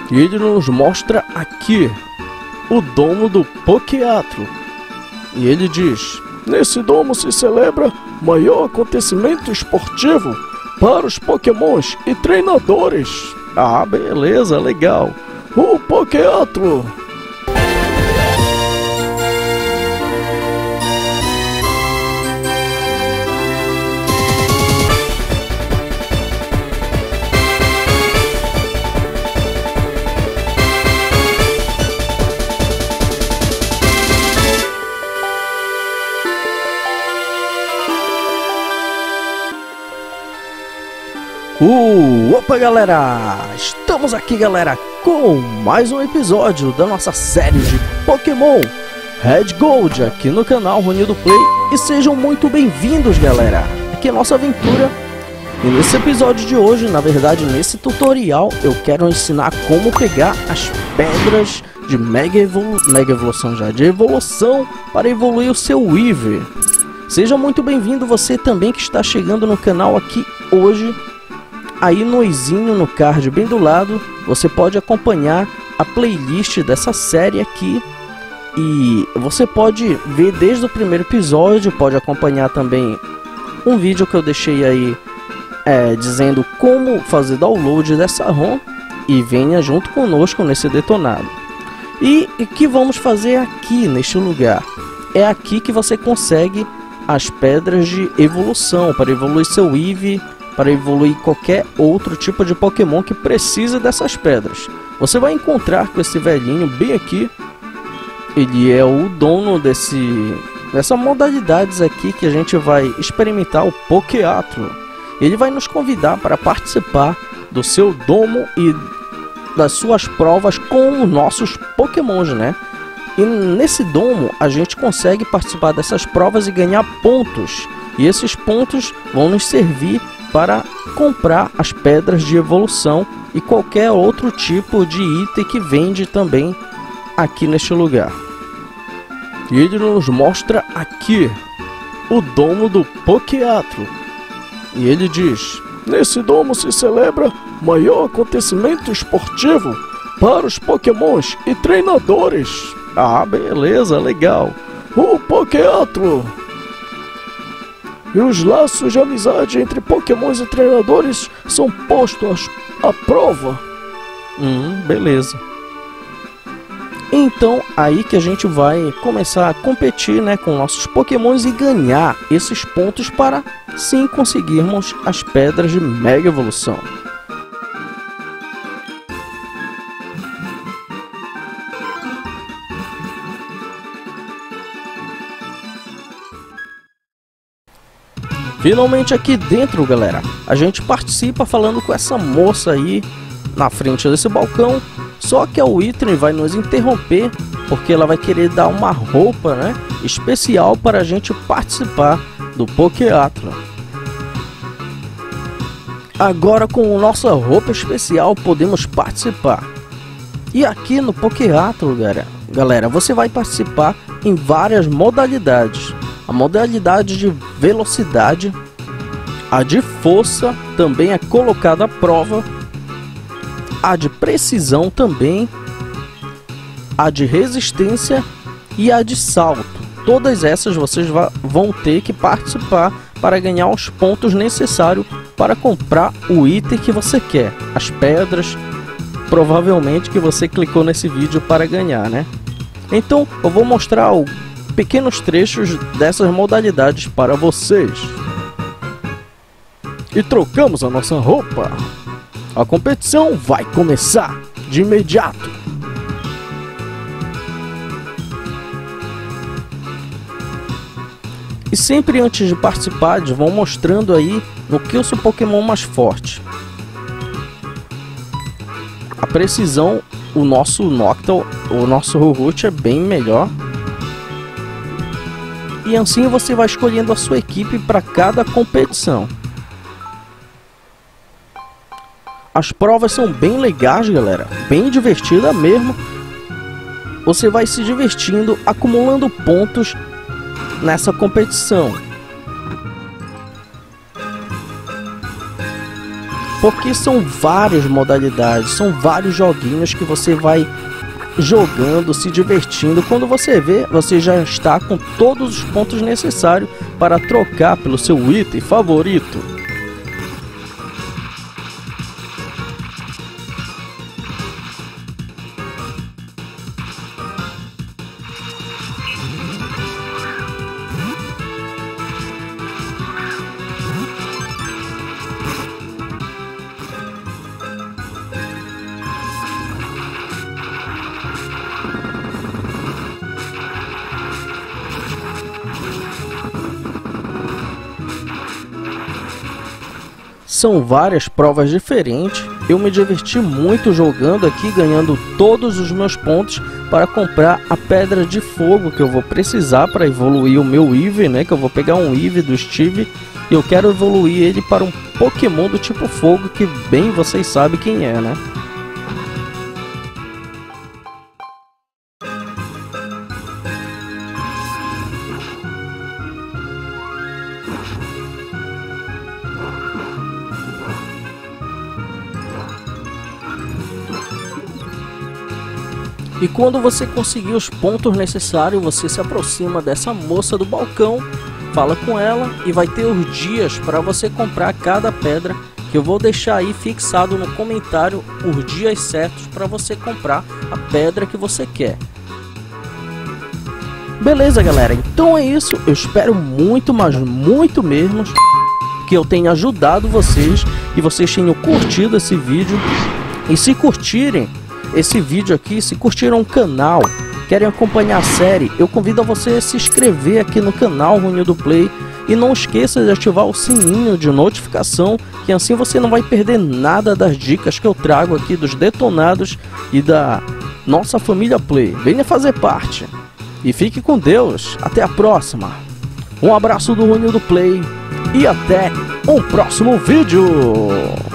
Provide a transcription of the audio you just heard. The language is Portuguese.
E ele nos mostra aqui o domo do Pokéatro. E ele diz: nesse domo se celebra o maior acontecimento esportivo para os Pokémons e treinadores. Ah, beleza, legal. O Pokéatro. Opa galera, estamos aqui galera com mais um episódio da nossa série de Pokémon Red Gold aqui no canal Ronildo Play. E sejam muito bem-vindos galera, aqui é a nossa aventura. E nesse episódio de hoje, na verdade nesse tutorial, eu quero ensinar como pegar as pedras de de evolução para evoluir o seu Weavile. Seja muito bem-vindo você também que está chegando no canal aqui hoje. Aí no izinho, no card bem do lado, você pode acompanhar a playlist dessa série aqui. E você pode ver desde o primeiro episódio, pode acompanhar também um vídeo que eu deixei aí dizendo como fazer download dessa ROM. E venha junto conosco nesse detonado. E o que vamos fazer aqui neste lugar? É aqui que você consegue as pedras de evolução para evoluir seu Weavile, para evoluir qualquer outro tipo de Pokémon que precisa dessas pedras. Você vai encontrar com esse velhinho bem aqui. Ele é o dono dessa modalidades aqui que a gente vai experimentar, o Pokéatro. Ele vai nos convidar para participar do seu domo e das suas provas com os nossos Pokémons, né? E nesse domo a gente consegue participar dessas provas e ganhar pontos. E esses pontos vão nos servir para comprar as pedras de evolução e qualquer outro tipo de item que vende também aqui neste lugar. E ele nos mostra aqui o domo do Pokéatro. E ele diz: nesse domo se celebra o maior acontecimento esportivo para os Pokémons e treinadores. Ah, beleza, legal. O Pokéatro. E os laços de amizade entre Pokémons e treinadores são postos à prova. Beleza. Então, aí que a gente vai começar a competir, né, com nossos Pokémons e ganhar esses pontos para sim conseguirmos as pedras de Mega Evolução. Finalmente aqui dentro, galera, a gente participa falando com essa moça aí na frente desse balcão. Só que a Withering vai nos interromper porque ela vai querer dar uma roupa, né, especial para a gente participar do Pokéatro. Agora com nossa roupa especial podemos participar. E aqui no Pokéatro, galera, você vai participar em várias modalidades. A modalidade de velocidade, a de força também é colocada à prova, a de precisão também, a de resistência e a de salto. Todas essas vocês vão ter que participar para ganhar os pontos necessários para comprar o item que você quer, as pedras, provavelmente que você clicou nesse vídeo para ganhar, né? Então eu vou mostrar pequenos trechos dessas modalidades para vocês. E trocamos a nossa roupa. A competição vai começar de imediato. E sempre antes de participar, eles vão mostrando aí no que o seu Pokémon mais forte. A precisão, o nosso Noctowl, o nosso Rurut é bem melhor. E assim você vai escolhendo a sua equipe para cada competição. As provas são bem legais, galera. Bem divertida mesmo. Você vai se divertindo, acumulando pontos nessa competição. porque são várias modalidades, são vários joguinhos que você vai jogando, se divertindo. Quando você vê, você já está com todos os pontos necessários para trocar pelo seu item favorito. São várias provas diferentes. Eu me diverti muito jogando aqui, ganhando todos os meus pontos para comprar a pedra de fogo que eu vou precisar para evoluir o meu Eevee, né? Que eu vou pegar um Eevee do Steve e eu quero evoluir ele para um Pokémon do tipo fogo, que bem vocês sabem quem é, né? E quando você conseguir os pontos necessários, você se aproxima dessa moça do balcão, fala com ela e vai ter os dias para você comprar cada pedra, que eu vou deixar aí fixado no comentário os dias certos para você comprar a pedra que você quer. Beleza, galera, então é isso. Eu espero muito, mas muito mesmo que eu tenha ajudado vocês e vocês tenham curtido esse vídeo. E se curtirem esse vídeo aqui, se curtiram o canal, querem acompanhar a série, eu convido a você a se inscrever aqui no canal Runil do Play e não esqueça de ativar o sininho de notificação, que assim você não vai perder nada das dicas que eu trago aqui dos detonados e da nossa família Play. Venha fazer parte e fique com Deus. Até a próxima. Um abraço do Runil do Play e até um próximo vídeo.